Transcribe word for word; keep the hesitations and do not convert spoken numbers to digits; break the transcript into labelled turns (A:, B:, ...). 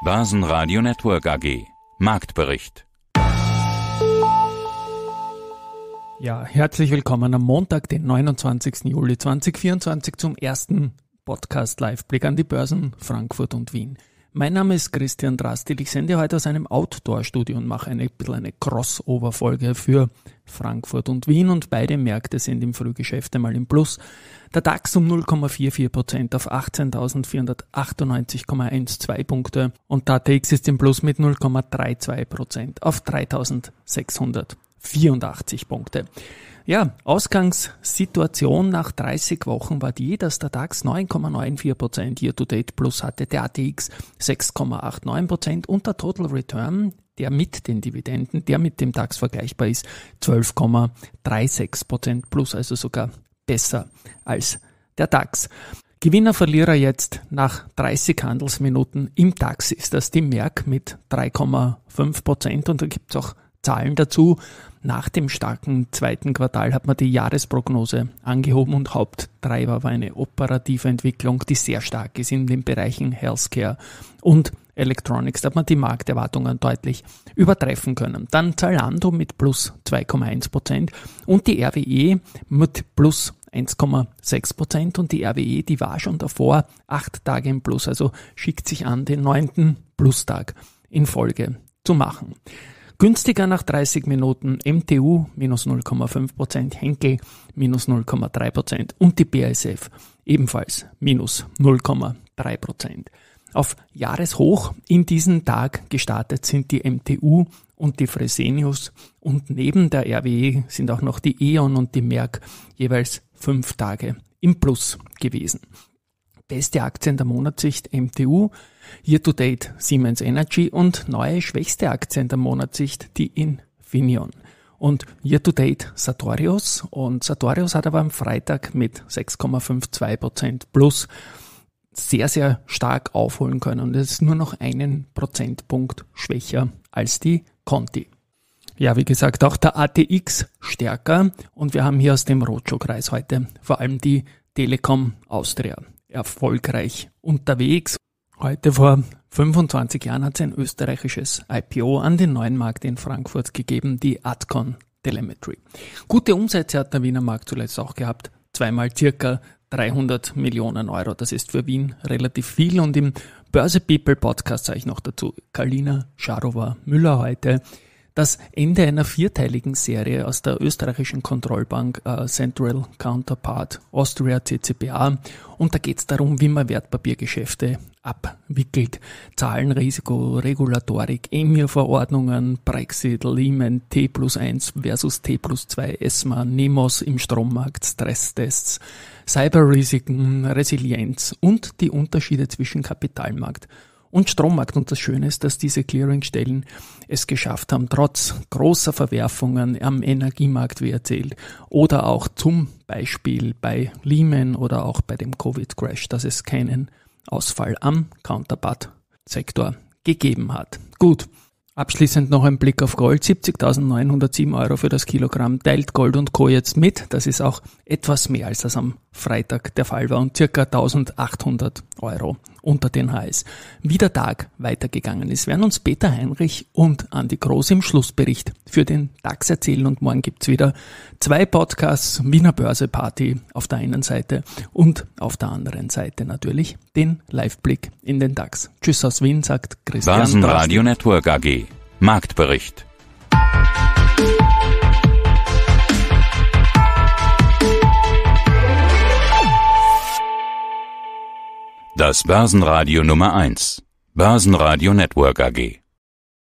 A: Börsenradio Network A G. Marktbericht.
B: Ja, herzlich willkommen am Montag, den neunundzwanzigsten Juli zweitausendvierundzwanzig zum ersten Podcast-Live-Blick an die Börsen Frankfurt und Wien. Mein Name ist Christian Drastil. Ich sende heute aus einem Outdoor-Studio und mache eine bisschen eine Crossover-Folge für Frankfurt und Wien und beide Märkte sind im Frühgeschäft einmal im Plus. Der DAX um null Komma vierundvierzig Prozent auf achtzehntausendvierhundertachtundneunzig Komma zwölf Punkte und der A T X ist im Plus mit null Komma zweiunddreißig Prozent auf dreitausendsechshundertvierundachtzig Punkte. Ja, Ausgangssituation nach dreißig Wochen war die, dass der DAX neun Komma vierundneunzig Prozent Year-to-Date plus hatte, der A T X sechs Komma neunundachtzig Prozent und der Total Return, der mit den Dividenden, der mit dem DAX vergleichbar ist, zwölf Komma sechsunddreißig Prozent plus, also sogar besser als der DAX. Gewinner, Verlierer jetzt nach dreißig Handelsminuten im DAX ist das die Merck mit drei Komma fünf Prozent und da gibt es auch Zahlen dazu. Nach dem starken zweiten Quartal hat man die Jahresprognose angehoben und Haupttreiber war eine operative Entwicklung, die sehr stark ist in den Bereichen Healthcare und Electronics. Da hat man die Markterwartungen deutlich übertreffen können. Dann Zalando mit plus zwei Komma eins Prozent und die R W E mit plus eins Komma sechs Prozent und die R W E, die war schon davor acht Tage im Plus, also schickt sich an, den neunten Plustag in Folge zu machen. Günstiger nach dreißig Minuten M T U minus null Komma fünf Prozent, Henkel minus null Komma drei Prozent und die B A S F ebenfalls minus null Komma drei Prozent. Auf Jahreshoch in diesen Tag gestartet sind die M T U und die Fresenius und neben der R W E sind auch noch die E.ON und die Merck jeweils fünf Tage im Plus gewesen. Beste Aktien der Monatssicht M T U, Year-to-Date Siemens Energy und neue schwächste Aktien der Monatssicht die Infineon. Und Year-to-Date Sartorius und Sartorius hat aber am Freitag mit sechs Komma zweiundfünfzig Prozent plus sehr, sehr stark aufholen können und es ist nur noch einen Prozentpunkt schwächer als die Conti. Ja, wie gesagt, auch der A T X stärker und wir haben hier aus dem Roadshow-Kreis heute vor allem die Telekom Austria erfolgreich unterwegs. Heute vor fünfundzwanzig Jahren hat es ein österreichisches I P O an den neuen Markt in Frankfurt gegeben, die Adcon Telemetry. Gute Umsätze hat der Wiener Markt zuletzt auch gehabt, zweimal circa dreihundert Millionen Euro. Das ist für Wien relativ viel und im Börse People Podcast sage ich noch dazu, Kalina Scharova-Müller heute, das Ende einer vierteiligen Serie aus der österreichischen Kontrollbank äh, Central Counterpart Austria C C P A und da geht es darum, wie man Wertpapiergeschäfte abwickelt. Zahlenrisiko, Regulatorik, E M I R-Verordnungen, Brexit, Lehman, T plus eins versus T plus zwei, ESMA, NEMOS im Strommarkt, Stresstests, Cyberrisiken, Resilienz und die Unterschiede zwischen Kapitalmarkt und Strommarkt. Und das Schöne ist, dass diese Clearingstellen es geschafft haben, trotz großer Verwerfungen am Energiemarkt, wie erzählt, oder auch zum Beispiel bei Lehman oder auch bei dem Covid-Crash, dass es keinen Ausfall am Counterpart-Sektor gegeben hat. Gut. Abschließend noch ein Blick auf Gold, siebzigtausendneunhundertsieben Euro für das Kilogramm, teilt Gold und Co. jetzt mit. Das ist auch etwas mehr, als das am Freitag der Fall war und circa eintausendachthundert Euro unter den Highs. Wie der Tag weitergegangen ist, werden uns Peter Heinrich und Andi Groß im Schlussbericht für den DAX erzählen und morgen gibt's wieder zwei Podcasts, Wiener Börse Party auf der einen Seite und auf der anderen Seite natürlich den Live-Blick in den DAX. Tschüss aus Wien, sagt Christian Drastil.
A: Börsenradio Network A G. Marktbericht. Das Börsenradio Nummer eins. Börsenradio Network A G.